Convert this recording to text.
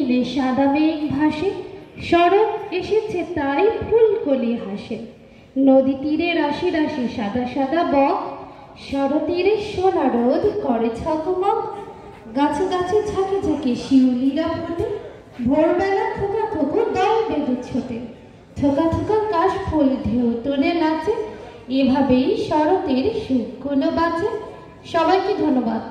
নীলে সাদা মেঘ ভাসে, শরৎ এসেছে তাই ফুলকলি হাসে। নদী তীরে রাশি রাশি সাদা সাদা বক, শরতীরে সোনা রোদ করে ঝকমক। গাছে গাছে ঝাঁকে ঝাঁকে শিউলিরা ফোটে, ভোরবেলা থোকা থোকা দল বেঁধে ছোটে। থোকা থোকা কাশ ফুল ঢেউ তুলে নাচে, এভাবেই শরতের সুখগুলো বাঁচে। সবাইকে ধন্যবাদ।